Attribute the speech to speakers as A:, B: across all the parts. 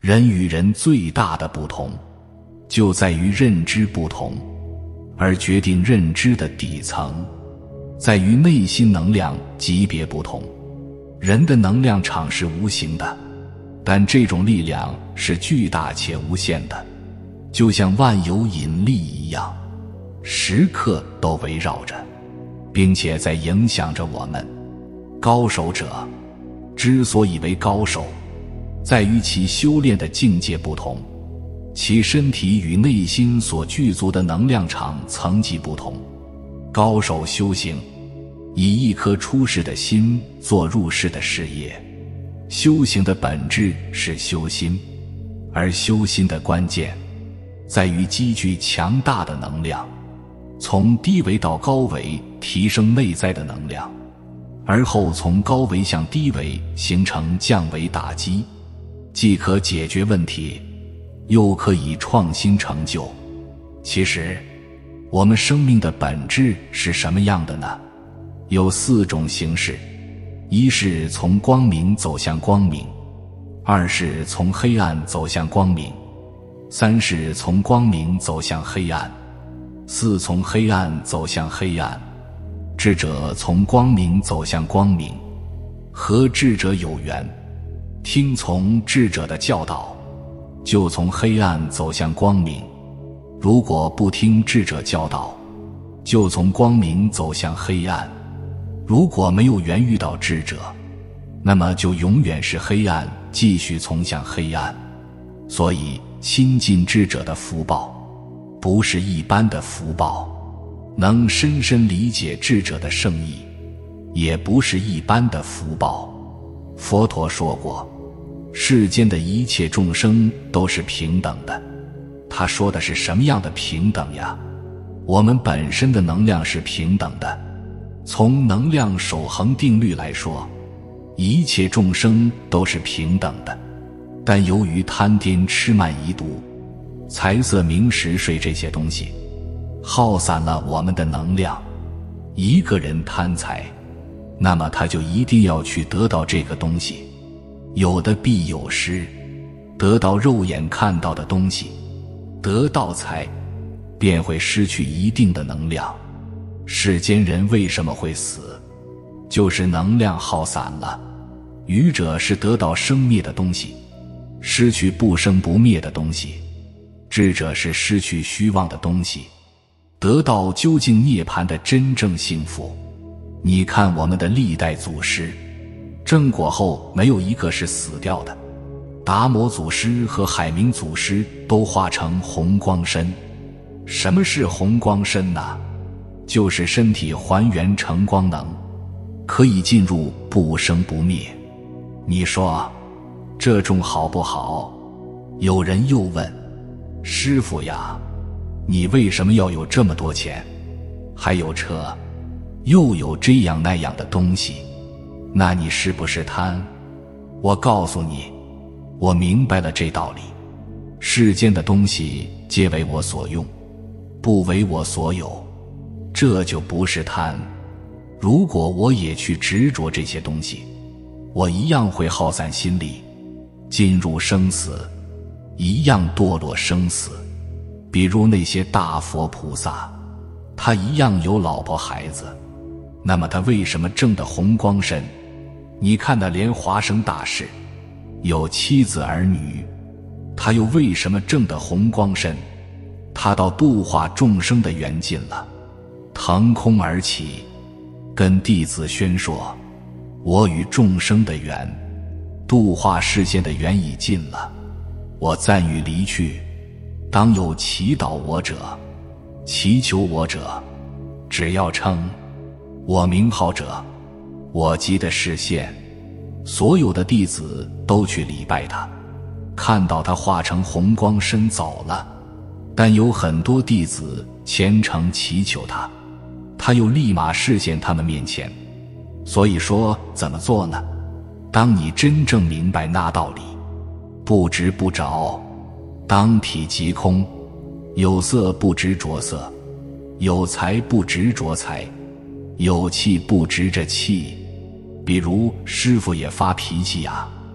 A: 人与人最大的不同，就在于认知不同，而决定认知的底层，在于内心能量级别不同。人的能量场是无形的，但这种力量是巨大且无限的，就像万有引力一样，时刻都围绕着，并且在影响着我们。高手者之所以为高手，在于其修炼的境界不同，其身体与内心所具足的能量场层级不同。高手修行，以一颗出世的心做入世的事业。修行的本质是修心，而修心的关键在于积聚强大的能量，从低维到高维提升内在的能量，而后从高维向低维形成降维打击，既可解决问题，又可以创新成就。其实我们生命的本质是什么样的呢？有4种形式：一是从光明走向光明；2是从黑暗走向光明；3是从光明走向黑暗；4从黑暗走向黑暗。智者从光明走向光明，和智者有缘，听从智者的教导，就从黑暗走向光明；如果不听智者教导，就从光明走向黑暗。如果没有缘遇到智者，那么就永远是黑暗，继续从向黑暗。所以亲近智者的福报不是一般的福报，能深深理解智者的圣意也不是一般的福报。佛陀说过，世间的一切众生都是平等的。他说的是什么样的平等呀？我们本身的能量是平等的。从能量守恒定律来说，一切众生都是平等的，但由于贪颠痴慢疑毒、财色名食睡这些东西，耗散了我们的能量。一个人贪财，那么他就一定要去得到这个东西，有的必有失，得到肉眼看到的东西，得到财，便会失去一定的能量。世间人为什么会死？就是能量耗散了。愚者是得到生灭的东西，失去不生不灭的东西；智者是失去虚妄的东西，得到究竟涅槃的真正幸福。你看我们的历代祖师，正果后没有一个是死掉的。达摩祖师和海明祖师都化成红光身。什么是红光身呢？就是身体还原成光能，可以进入不生不灭。你说这种好不好？有人又问，师父呀，你为什么要有这么多钱，还有车，又有这样那样的东西？那你是不是贪？我告诉你，我明白了这道理。世间的东西皆为我所用，不为我所有，这就不是贪。如果我也去执着这些东西，我一样会耗散心力，进入生死，一样堕落生死。比如那些大佛菩萨，他一样有老婆孩子，那么他为什么证得红光身？你看那莲华生大士有妻子儿女，他又为什么证得红光身？他到度化众生的缘尽了，腾空而起，跟弟子宣说，我与众生的缘，度化世间的缘已尽了，我暂欲离去，当有祈祷我者，祈求我者，只要称我名号者，我即的视线。所有的弟子都去礼拜他，看到他化成红光身走了，但有很多弟子虔诚祈求他，他又立马示现他们面前。所以说怎么做呢？当你真正明白那道理，不执不着，当体即空，有色不执着色，有财不执着财，有气不执着气。比如师父也发脾气呀，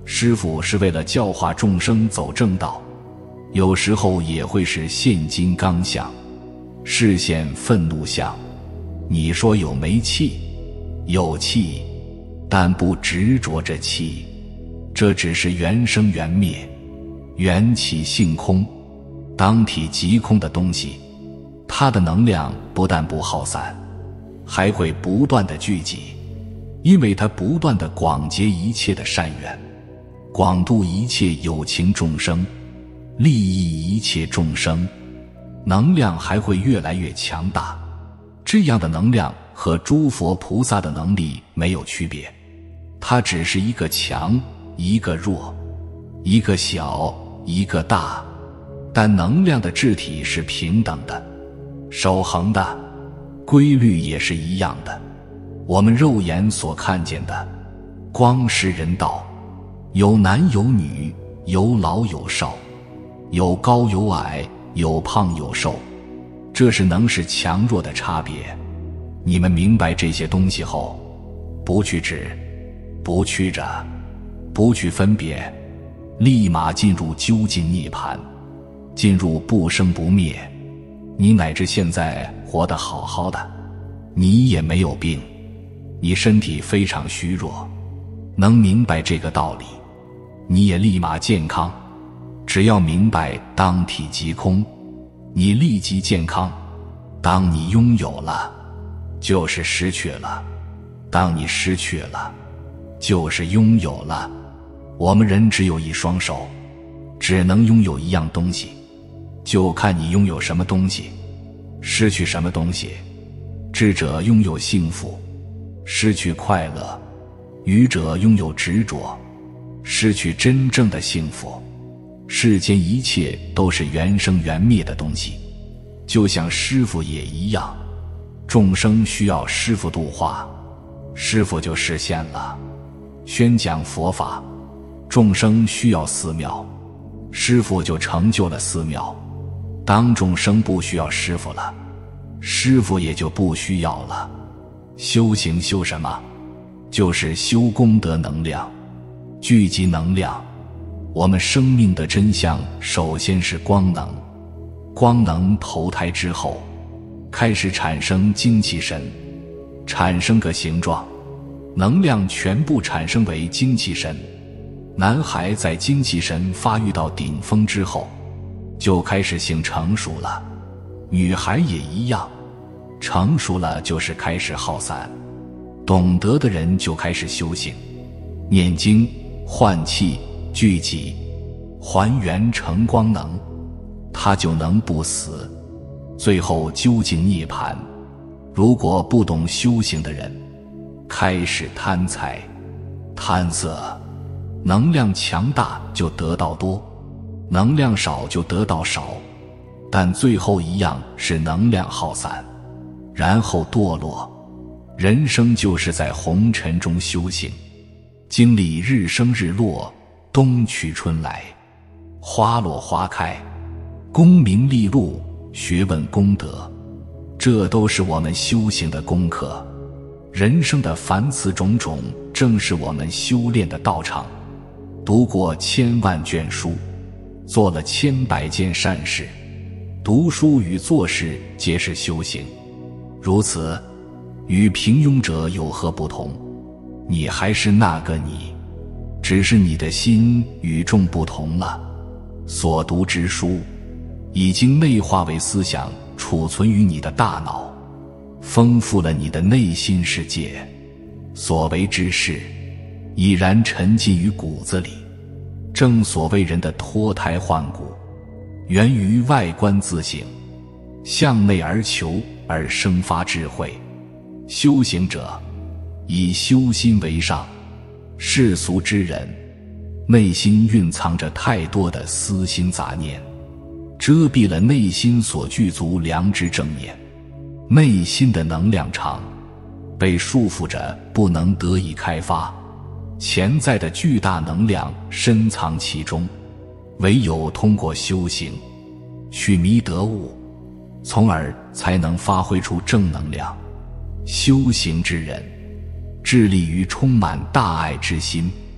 A: 师父是为了教化众生走正道，有时候也会是现金刚相，示现愤怒相。你说有没气？有气，但不执着着气，这只是缘生缘灭，缘起性空，当体即空的东西，它的能量不但不耗散，还会不断的聚集，因为它不断的广结一切的善缘，广度一切有情众生，利益一切众生，能量还会越来越强大。这样的能量和诸佛菩萨的能力没有区别，它只是一个强，一个弱，一个小，一个大，但能量的质体是平等的，守恒的，规律也是一样的。我们肉眼所看见的，光是人道，有男有女，有老有少，有高有矮，有胖有瘦，这是能是强弱的差别。你们明白这些东西后，不去指，不去着，不去分别，立马进入究竟涅槃，进入不生不灭。你乃至现在活得好好的，你也没有病，你身体非常虚弱，能明白这个道理，你也立马健康。只要明白当体即空，你立即健康。当你拥有了，就是失去了；当你失去了，就是拥有了。我们人只有一双手，只能拥有一样东西，就看你拥有什么东西，失去什么东西。智者拥有幸福，失去快乐；愚者拥有执着，失去真正的幸福。世间一切都是缘生缘灭的东西，就像师父也一样，众生需要师父度化，师父就实现了；宣讲佛法，众生需要寺庙，师父就成就了寺庙。当众生不需要师父了，师父也就不需要了。修行修什么？就是修功德能量，聚集能量。我们生命的真相首先是光能，光能投胎之后，开始产生精气神，产生个形状，能量全部产生为精气神。男孩在精气神发育到顶峰之后，就开始性成熟了，女孩也一样，成熟了就是开始耗散。懂得的人就开始修行，念经，换气，聚集，还原成光能，他就能不死，最后究竟涅槃。如果不懂修行的人，开始贪财、贪色，能量强大就得到多，能量少就得到少，但最后一样是能量耗散，然后堕落。人生就是在红尘中修行，经历日升日落，冬去春来，花落花开，功名利禄，学问功德，这都是我们修行的功课。人生的凡此种种，正是我们修炼的道场。读过千万卷书，做了千百件善事，读书与做事皆是修行。如此，与平庸者有何不同？你还是那个你，只是你的心与众不同了。所读之书已经内化为思想，储存于你的大脑，丰富了你的内心世界。所为之事已然沉浸于骨子里。正所谓人的脱胎换骨，源于外观自省，向内而求而生发智慧。修行者以修心为上，世俗之人内心蕴藏着太多的私心杂念，遮蔽了内心所具足良知正念，内心的能量场被束缚着，不能得以开发。潜在的巨大能量深藏其中，唯有通过修行去迷得悟，从而才能发挥出正能量。修行之人致力于充满大爱之心，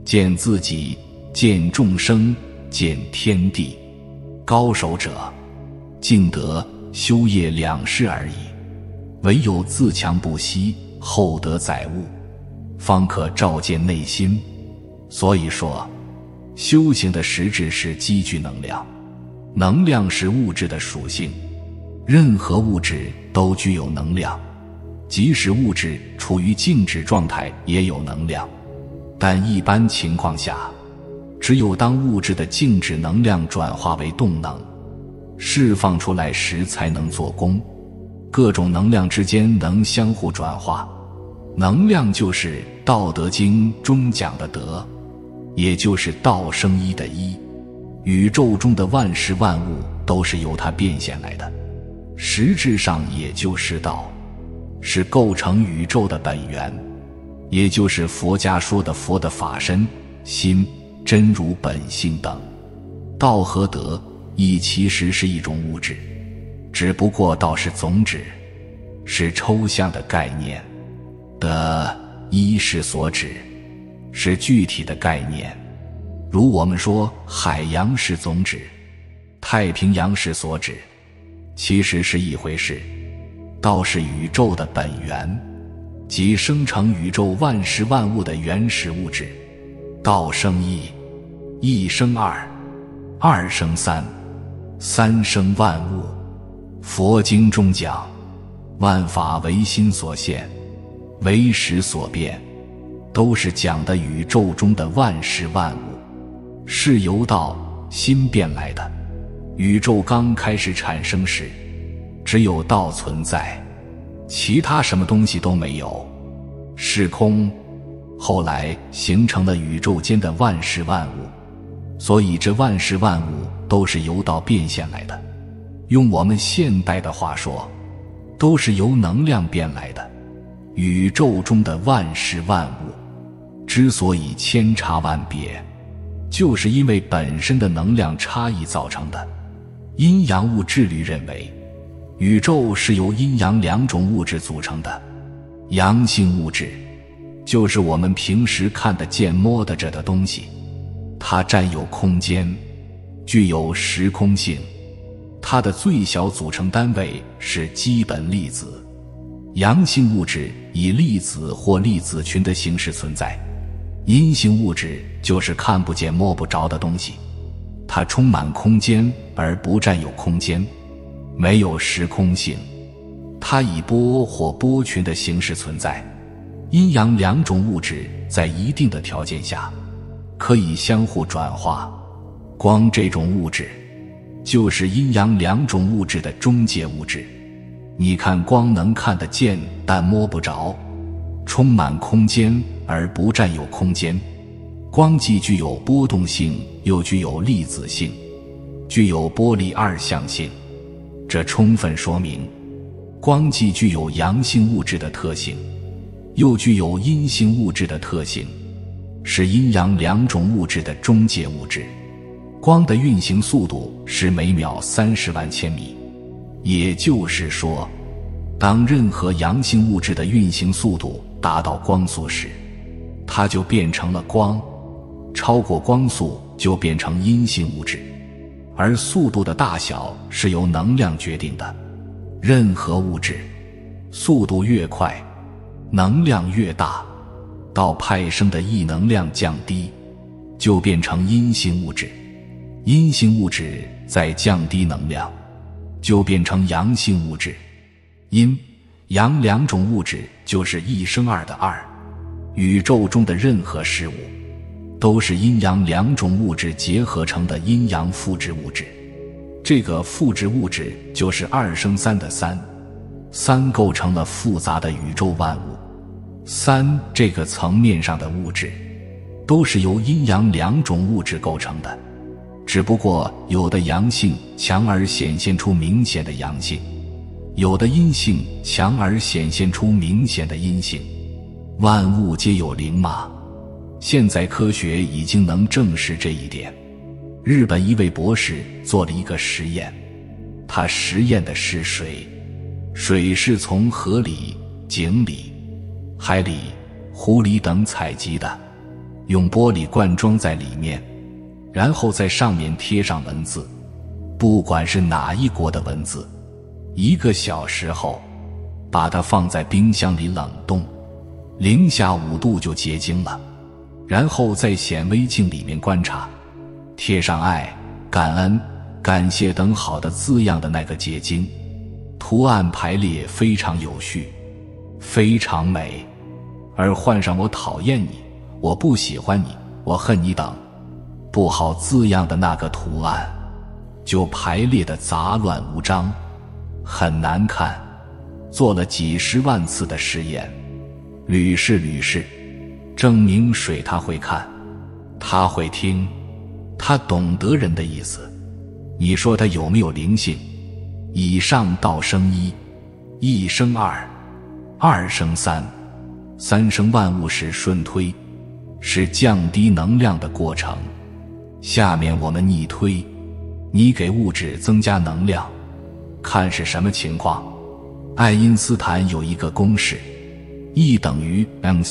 A: 见自己，见众生，见天地。高手者，静德修业两事而已。唯有自强不息，厚德载物，方可照见内心。所以说，修行的实质是积聚能量，能量是物质的属性，任何物质都具有能量，即使物质处于静止状态也有能量。但一般情况下，只有当物质的静止能量转化为动能，释放出来时才能做功。各种能量之间能相互转化，能量就是《道德经》中讲的德，也就是道生一的一。宇宙中的万事万物都是由它变现来的，实质上也就是道，是构成宇宙的本源，也就是佛家说的佛的法身、心、真如本性等。道和德亦其实是一种物质，只不过道是总指，是抽象的概念，德一是所指，是具体的概念。如我们说海洋是总指，太平洋是所指，其实是一回事。道是宇宙的本源，即生成宇宙万事万物的原始物质。道生一，一生二，二生三，三生万物。佛经中讲，万法唯心所现，唯识所变，都是讲的宇宙中的万事万物，是由道心变来的。宇宙刚开始产生时，只有道存在，其他什么东西都没有，是空。后来形成了宇宙间的万事万物，所以这万事万物都是由道变现来的。用我们现代的话说，都是由能量变来的。宇宙中的万事万物之所以千差万别，就是因为本身的能量差异造成的。阴阳物质律认为，宇宙是由阴阳两种物质组成的。阳性物质就是我们平时看得见摸得着的东西，它占有空间，具有时空性，它的最小组成单位是基本粒子。阳性物质以粒子或粒子群的形式存在，阴性物质就是看不见摸不着的东西，它充满空间而不占有空间，没有时空性，它以波或波群的形式存在。阴阳两种物质在一定的条件下可以相互转化，光这种物质就是阴阳两种物质的中介物质。你看光能看得见但摸不着，充满空间而不占有空间。光既具有波动性又具有粒子性，具有波粒二象性，这充分说明光既具有阳性物质的特性，又具有阴性物质的特性，是阴阳两种物质的中介物质。光的运行速度是每秒30万千米，也就是说，当任何阳性物质的运行速度达到光速时，它就变成了光，超过光速就变成阴性物质。而速度的大小是由能量决定的，任何物质速度越快，能量越大，到派生的异能量降低，就变成阴性物质。阴性物质再降低能量，就变成阳性物质。阴阳两种物质就是一生二的二。宇宙中的任何事物都是阴阳两种物质结合成的阴阳复制物质。这个复制物质就是二生三的三，三构成了复杂的宇宙万物。三这个层面上的物质都是由阴阳两种物质构成的，只不过有的阳性强而显现出明显的阳性，有的阴性强而显现出明显的阴性。万物皆有灵嘛，现在科学已经能证实这一点。日本一位博士做了一个实验，他实验的是水，水是从河里、井里、海里、湖里等采集的。 用玻璃罐装在里面，然后在上面贴上文字，不管是哪一国的文字，1个小时后把它放在冰箱里冷冻，0下5度就结晶了，然后在显微镜里面观察，贴上爱、感恩、感谢等好的字样的那个结晶，图案排列非常有序，非常美，而换上我讨厌你、我不喜欢你、我恨你等不好字样的那个图案，就排列得杂乱无章，很难看。做了几十万次的实验，屡试，证明水他会看，他会听，他懂得人的意思。你说他有没有灵性？以上道生一，一生二，二生三，三生万物是顺推，是降低能量的过程。下面我们逆推，你给物质增加能量，看是什么情况。爱因斯坦有一个公式 E 等于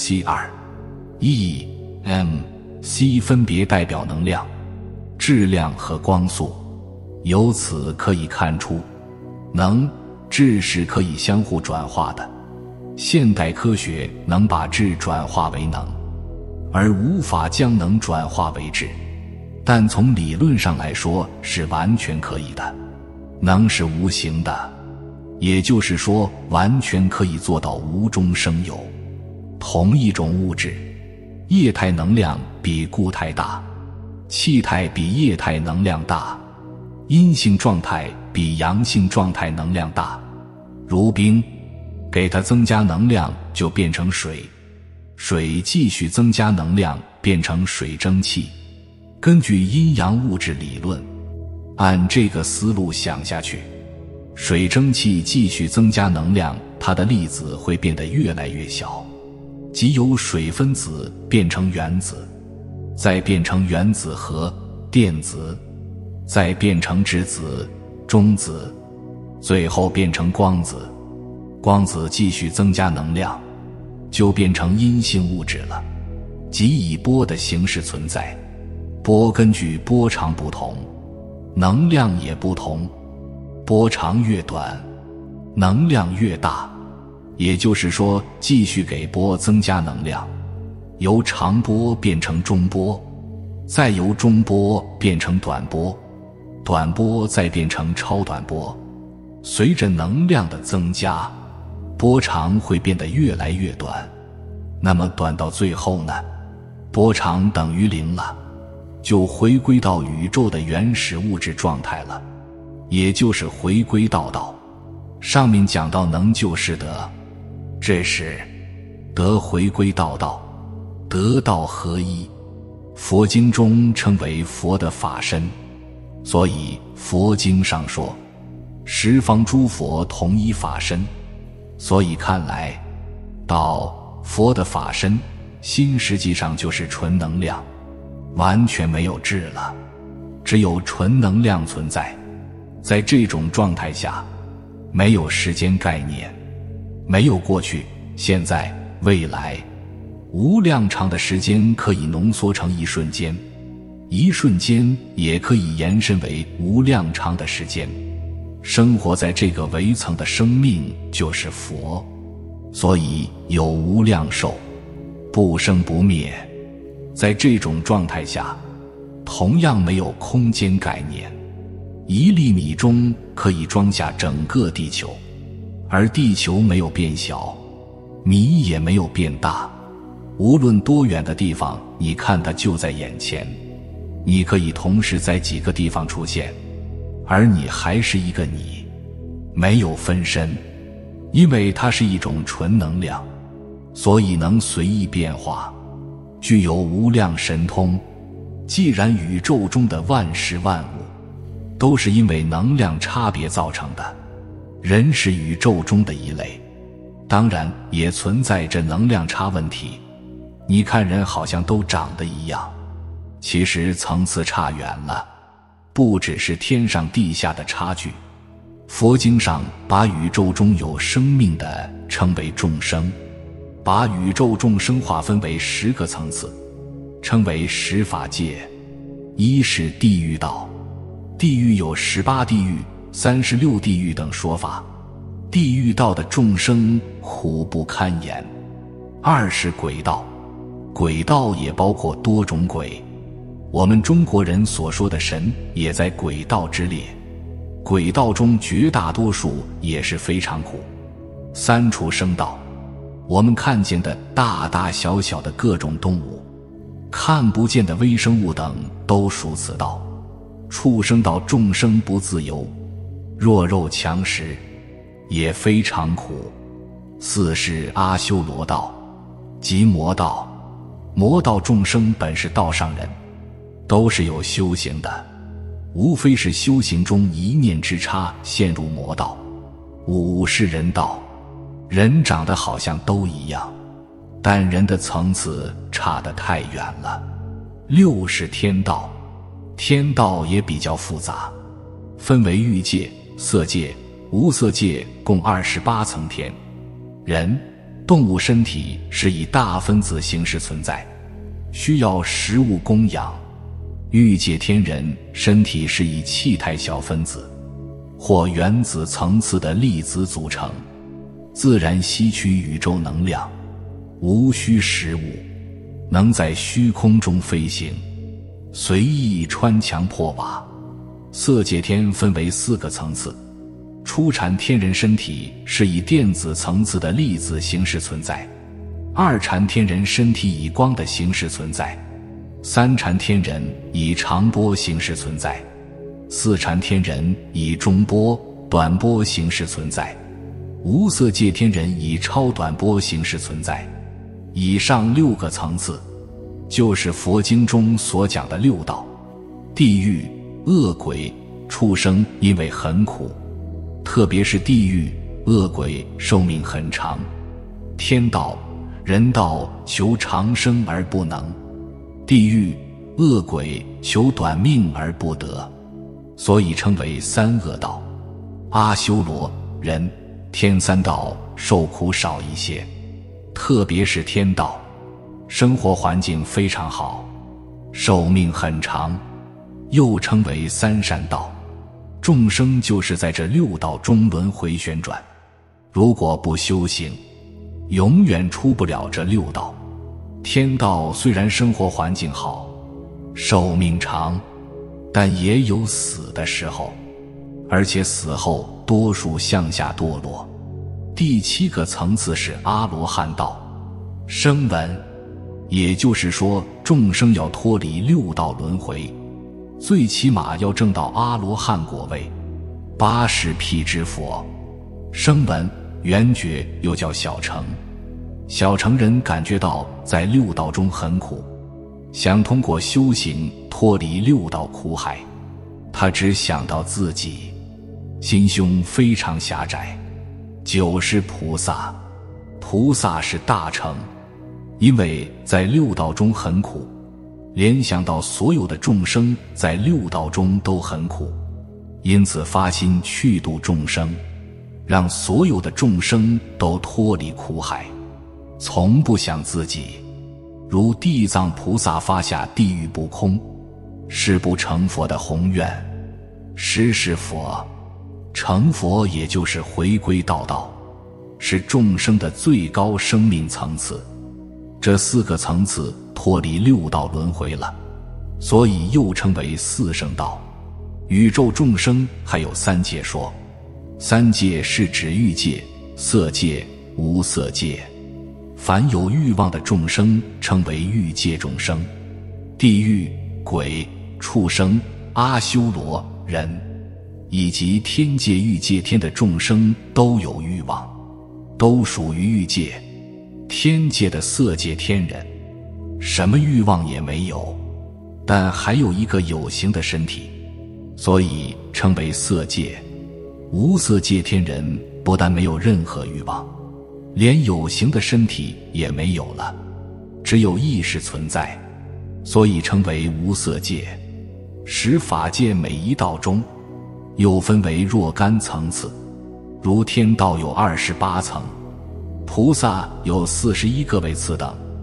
A: mc2，E、m、c 分别代表能量、质量和光速。由此可以看出，能、质是可以相互转化的。现代科学能把质转化为能，而无法将能转化为质，但从理论上来说是完全可以的。能是无形的，也就是说完全可以做到无中生有。同一种物质，液态能量比固态大，气态比液态能量大，阴性状态比阳性状态能量大。如冰，给它增加能量就变成水，水继续增加能量变成水蒸气。根据阴阳物质理论，按这个思路想下去，水蒸气继续增加能量，它的粒子会变得越来越小，即由水分子变成原子，再变成原子核、电子，再变成质子、中子，最后变成光子。光子继续增加能量，就变成阴性物质了，即以波的形式存在。波根据波长不同，能量也不同，波长越短，能量越大。也就是说，继续给波增加能量，由长波变成中波，再由中波变成短波，短波再变成超短波。随着能量的增加，波长会变得越来越短，那么短到最后呢？波长等于0了，就回归到宇宙的原始物质状态了，也就是回归到道。上面讲到能就是德，这是德回归到道，德道合一。佛经中称为佛的法身，所以佛经上说十方诸佛同一法身。所以看来，道、佛的法身心实际上就是纯能量，完全没有质了，只有纯能量存在。在这种状态下，没有时间概念，没有过去、现在、未来，无量长的时间可以浓缩成一瞬间，一瞬间也可以延伸为无量长的时间。生活在这个维层的生命就是佛，所以有无量寿，不生不灭。在这种状态下，同样没有空间概念，1粒米中可以装下整个地球，而地球没有变小，米也没有变大。无论多远的地方，你看它就在眼前，你可以同时在几个地方出现，而你还是一个你，没有分身。因为它是一种纯能量，所以能随意变化，具有无量神通。既然宇宙中的万事万物都是因为能量差别造成的，人是宇宙中的一类，当然也存在着能量差问题。你看人好像都长得一样，其实层次差远了，不只是天上地下的差距。佛经上把宇宙中有生命的称为众生，把宇宙众生划分为10个层次， 称为十法界。一是地狱道，地狱有18地狱、36地狱等说法，地狱道的众生苦不堪言。二是鬼道，鬼道也包括多种鬼，我们中国人所说的神也在鬼道之列。鬼道中绝大多数也是非常苦。三畜生道，我们看见的大大小小的各种动物，看不见的微生物等都属此道。畜生道众生不自由，弱肉强食，也非常苦。四是阿修罗道，即魔道。魔道众生本是道上人，都是有修行的，无非是修行中一念之差陷入魔道。五是人道，人长得好像都一样，但人的层次差得太远了。六是天道，天道也比较复杂，分为欲界、色界、无色界共28层天。人、动物身体是以大分子形式存在，需要食物供养。欲界天人身体是以气态小分子或原子层次的粒子组成，自然吸取宇宙能量，无需食物，能在虚空中飞行，随意穿墙破瓦。色界天分为4个层次，初禅天人身体是以电子层次的粒子形式存在，二禅天人身体以光的形式存在，三禅天人以长波形式存在，四禅天人以中波、短波形式存在，无色界天人以超短波形式存在。以上6个层次就是佛经中所讲的6道。地狱、恶鬼、畜生因为很苦，特别是地狱、恶鬼寿命很长。天道、人道求长生而不能，地狱、恶鬼求短命而不得，所以称为三恶道。阿修罗、人、天三道受苦少一些，特别是天道，生活环境非常好，寿命很长，又称为三善道。众生就是在这6道中轮回旋转，如果不修行，永远出不了这6道。天道虽然生活环境好，寿命长，但也有死的时候，而且死后多数向下堕落。第7个层次是阿罗汉道，声闻，也就是说众生要脱离6道轮回，最起码要证到阿罗汉果位。八是辟支佛，声闻、缘觉又叫小乘。小乘人感觉到在6道中很苦，想通过修行脱离6道苦海，他只想到自己，心胸非常狭窄。9是菩萨，菩萨是大乘，因为在6道中很苦，联想到所有的众生在6道中都很苦，因此发心去度众生，让所有的众生都脱离苦海，从不想自己。如地藏菩萨发下地狱不空，誓不成佛的宏愿。10是佛，成佛也就是回归道道，是众生的最高生命层次。这4个层次脱离6道轮回了，所以又称为四圣道。宇宙众生还有3界说，三界是指欲界、色界、无色界。凡有欲望的众生称为欲界众生。地狱、鬼、畜生、阿修罗、人以及天界欲界天的众生都有欲望，都属于欲界。天界的色界天人什么欲望也没有，但还有一个有形的身体，所以称为色界。无色界天人不但没有任何欲望，连有形的身体也没有了，只有意识存在，所以称为无色界。10法界每一道中又分为若干层次，如天道有28层，菩萨有41个位次等，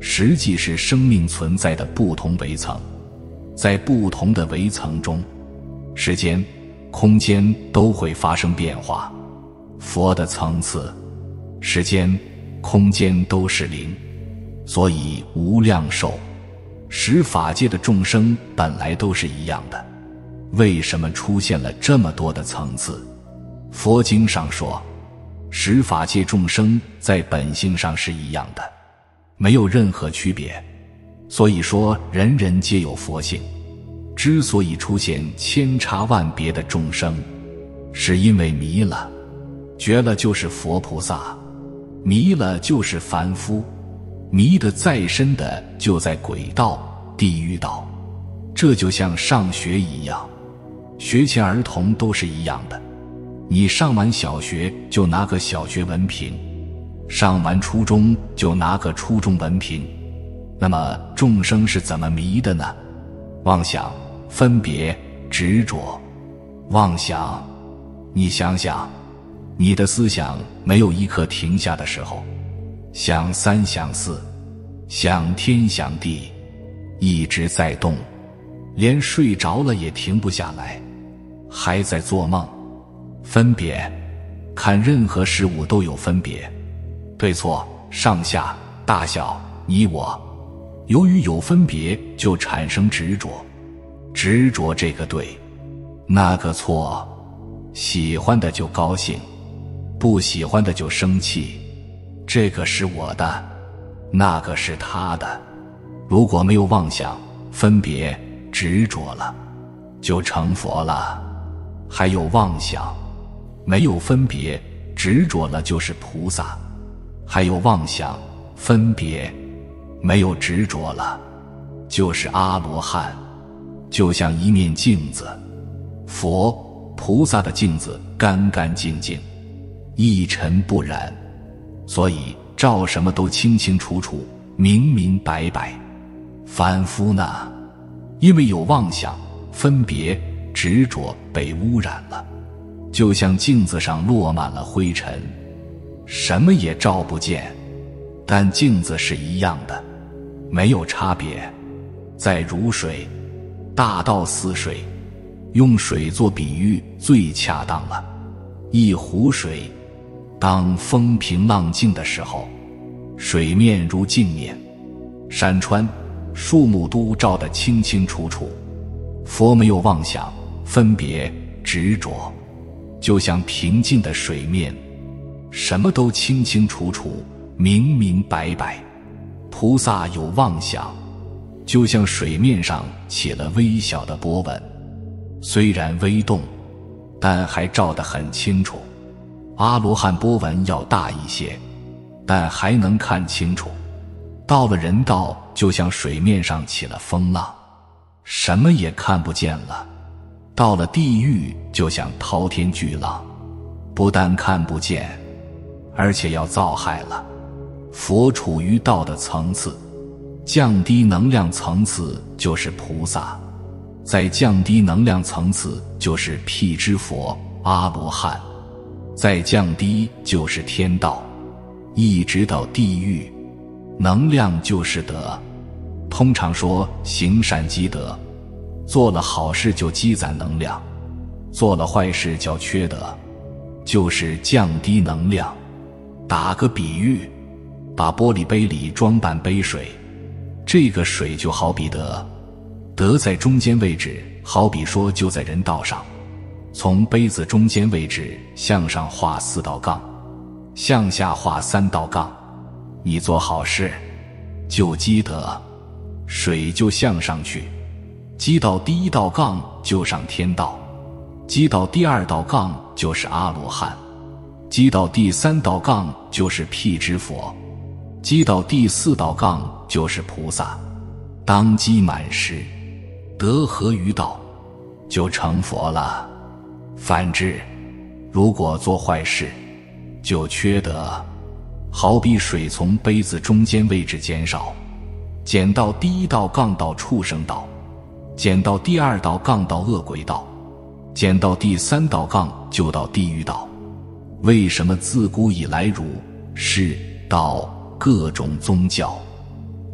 A: 实际是生命存在的不同维层。在不同的维层中，时间、空间都会发生变化。佛的层次，时间、空间都是零，所以无量寿。十法界的众生本来都是一样的，为什么出现了这么多的层次？佛经上说，十法界众生在本性上是一样的，没有任何区别。所以说人人皆有佛性。之所以出现千差万别的众生，是因为迷了。觉了就是佛菩萨，迷了就是凡夫。迷得再深的就在鬼道、地狱道。这就像上学一样，学前儿童都是一样的。你上完小学就拿个小学文凭，上完初中就拿个初中文凭。那么众生是怎么迷的呢？妄想、分别、执着。妄想，你想想，你的思想没有一刻停下的时候，想三想四，想天想地，一直在动，连睡着了也停不下来，还在做梦。分别，看任何事物都有分别，对错、上下、大小、你我。由于有分别，就产生执着。执着这个对，那个错，喜欢的就高兴，不喜欢的就生气。这个是我的，那个是他的。如果没有妄想、分别、执着了，就成佛了。还有妄想，没有分别、执着了就是菩萨。还有妄想、分别，没有执着了，就是阿罗汉。就像一面镜子，佛、菩萨的镜子干干净净，一尘不染，所以照什么都清清楚楚，明明白白。凡夫呢，因为有妄想、分别、执着被污染了，就像镜子上落满了灰尘，什么也照不见。但镜子是一样的，没有差别。再如水，大道似水，用水做比喻最恰当了。一湖水，当风平浪静的时候，水面如镜面，山川、树木都照得清清楚楚。佛没有妄想、分别、执着，就像平静的水面，什么都清清楚楚，明明白白。菩萨有妄想，就像水面上起了微小的波纹，虽然微动，但还照得很清楚。阿罗汉波纹要大一些，但还能看清楚。到了人道，就像水面上起了风浪，什么也看不见了。到了地狱，就像滔天巨浪，不但看不见，而且要造害了。佛处于道的层次，降低能量层次就是菩萨，再降低能量层次就是辟支佛、阿罗汉，再降低就是天道，一直到地狱。能量就是德，通常说行善积德，做了好事就积攒能量，做了坏事叫缺德，就是降低能量。打个比喻，把玻璃杯里装半杯水，这个水就好比德，德在中间位置，好比说就在人道上。从杯子中间位置向上画4道杠，向下画3道杠。你做好事就积德，水就向上去，积到第1道杠就上天道，积到第2道杠就是阿罗汉，积到第3道杠就是辟支佛，积到第4道杠就是菩萨。当积满时，德合于道，就成佛了。反之，如果做坏事，就缺德。好比水从杯子中间位置减少，减到第1道杠到畜生道，减到第2道杠到恶鬼道，减到第3道杠就到地狱道。为什么自古以来儒、释、道各种宗教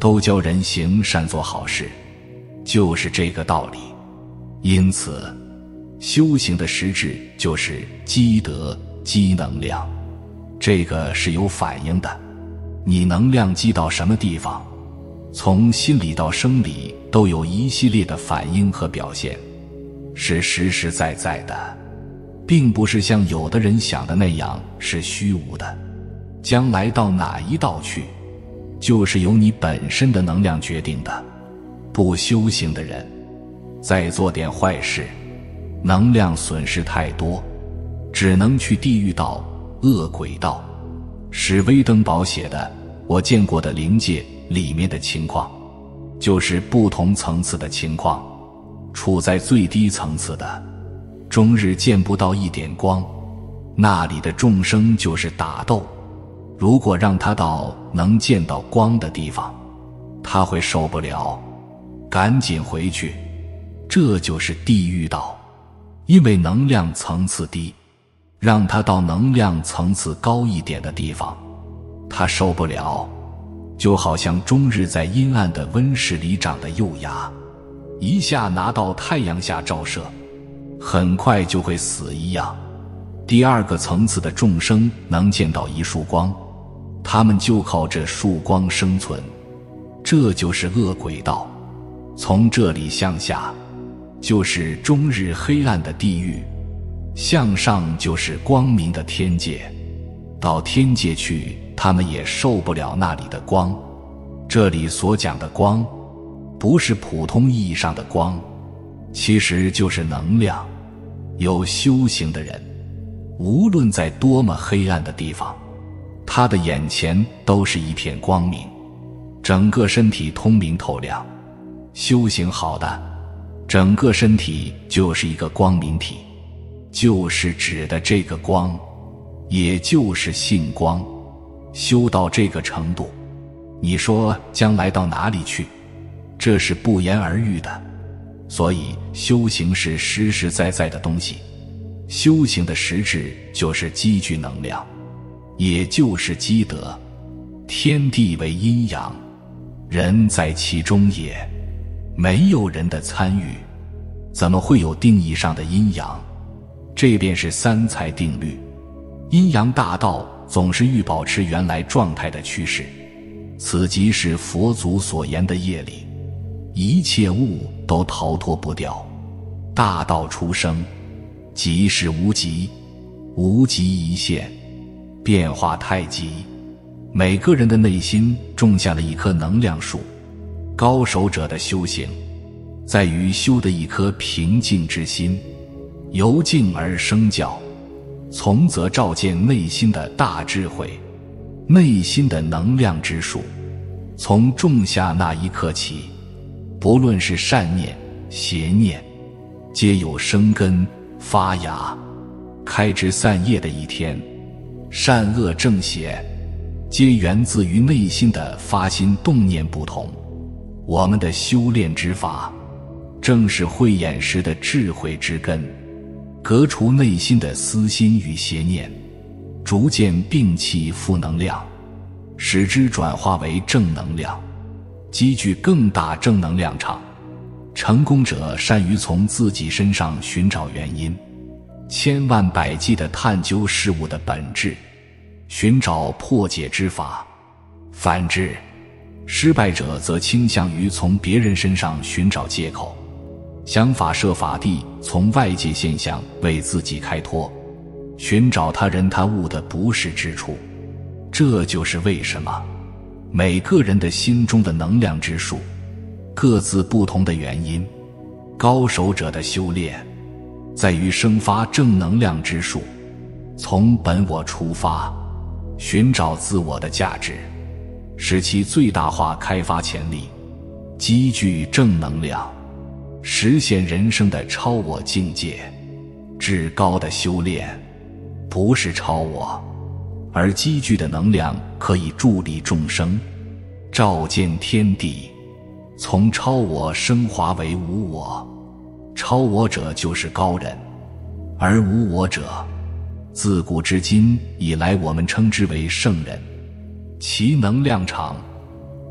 A: 都教人行善做好事，就是这个道理。因此，修行的实质就是积德、积能量，这个是有反应的。你能量积到什么地方，从心理到生理都有一系列的反应和表现，是实实在在的，并不是像有的人想的那样是虚无的。将来到哪一道去，就是由你本身的能量决定的。不修行的人再做点坏事，能量损失太多，只能去地狱道、恶鬼道。史威登堡写的我见过的灵界里面的情况，就是不同层次的情况。处在最低层次的，终日见不到一点光，那里的众生就是打斗。如果让他到能见到光的地方，他会受不了，赶紧回去。这就是地狱道，因为能量层次低，让他到能量层次高一点的地方，他受不了，就好像终日在阴暗的温室里长的幼芽，一下拿到太阳下照射，很快就会死一样。第二个层次的众生能见到一束光，他们就靠这束光生存，这就是恶鬼道。从这里向下，就是终日黑暗的地狱，向上就是光明的天界。到天界去，他们也受不了那里的光。这里所讲的光，不是普通意义上的光，其实就是能量。有修行的人，无论在多么黑暗的地方，他的眼前都是一片光明，整个身体通明透亮。修行好的，整个身体就是一个光明体，就是指的这个光，也就是性光。修到这个程度，你说将来到哪里去，这是不言而喻的。所以修行是实实在在的东西，修行的实质就是积聚能量，也就是积德。天地为阴阳，人在其中也。没有人的参与，怎么会有定义上的阴阳？这便是三才定律。阴阳大道总是欲保持原来状态的趋势，此即是佛祖所言的业力，一切物都逃脱不掉。大道出生，即是无极，无极一现，变化太极。每个人的内心种下了一棵能量树。高手者的修行，在于修的一颗平静之心，由静而生教，从则照见内心的大智慧，内心的能量之树。从种下那一刻起，不论是善念、邪念，皆有生根、发芽、开枝散叶的一天。善恶正邪，皆源自于内心的发心动念不同。我们的修炼之法，正是慧眼时的智慧之根，革除内心的私心与邪念，逐渐摒弃负能量，使之转化为正能量，积聚更大正能量场。成功者善于从自己身上寻找原因，千万百计地探究事物的本质，寻找破解之法。反之，失败者则倾向于从别人身上寻找借口，想法设法地从外界现象为自己开脱，寻找他人他物的不是之处。这就是为什么每个人的心中的能量之树各自不同的原因。高手者的修炼在于生发正能量之树，从本我出发，寻找自我的价值，使其最大化开发潜力，积聚正能量，实现人生的超我境界。至高的修炼不是超我，而积聚的能量可以助力众生，照见天地，从超我升华为无我。超我者就是高人，而无我者，自古至今以来我们称之为圣人。其能量场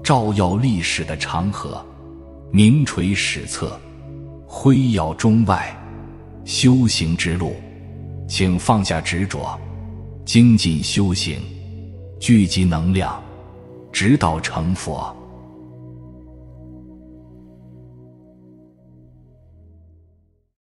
A: 照耀历史的长河，名垂史册，辉耀中外。修行之路，请放下执着，精进修行，聚集能量，直到成佛。